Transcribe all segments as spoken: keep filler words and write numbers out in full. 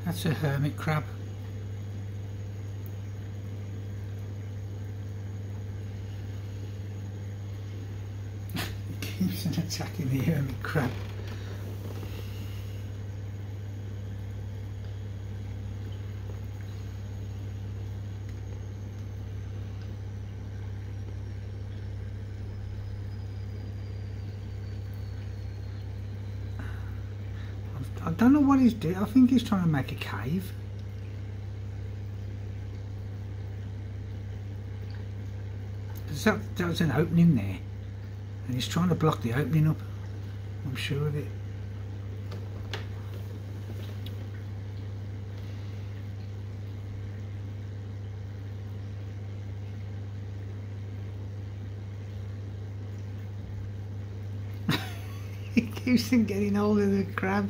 That's a hermit crab. He keeps on attacking the hermit crab. I don't know what he's doing. I think he's trying to make a cave. That, that was an opening there, and he's trying to block the opening up. I'm sure of it. He keeps on getting hold of the crab.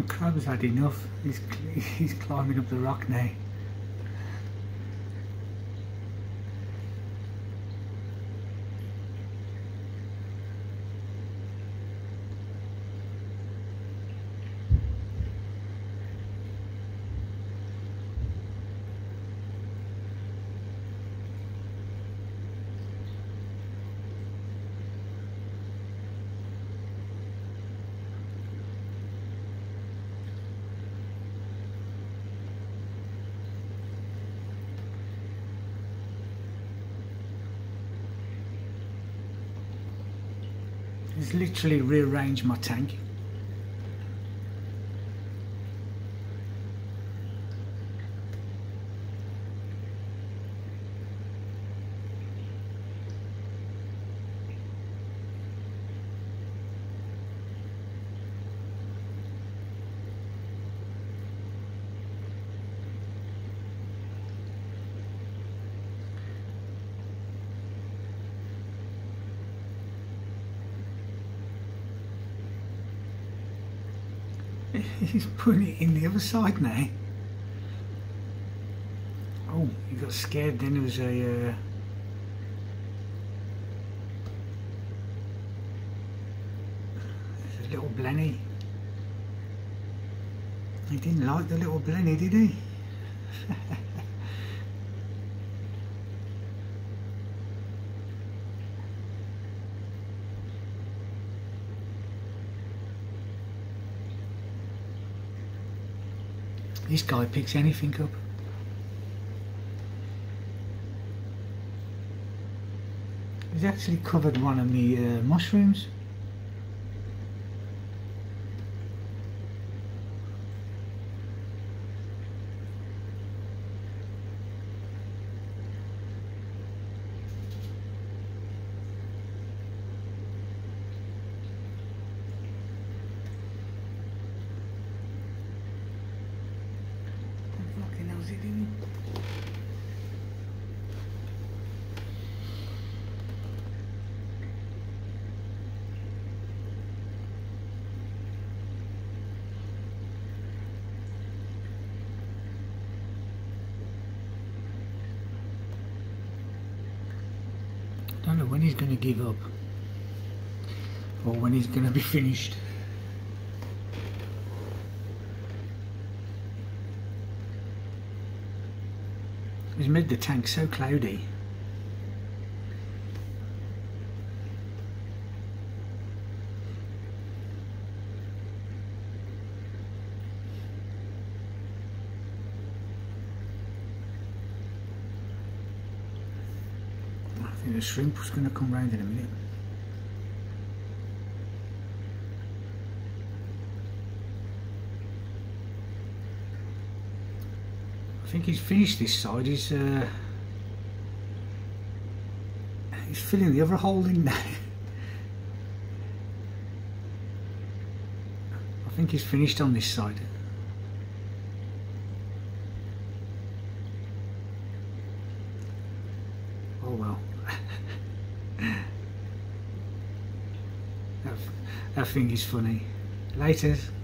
The crab's had enough. He's, he's climbing up the rock now. He's literally rearranged my tank. He's putting it in the other side now. Oh, he got scared then. There was a uh, there's a little blenny. He didn't like the little blenny, did he? This guy picks anything up. He's actually covered one of the uh, mushrooms. I don't know when he's going to give up or when he's going to be finished. He's made the tank so cloudy. I think the shrimp was going to come round in a minute. I think he's finished this side. He's uh, he's filling the other hole in now. I think he's finished on this side. Oh well. that, that thing is funny. Laters.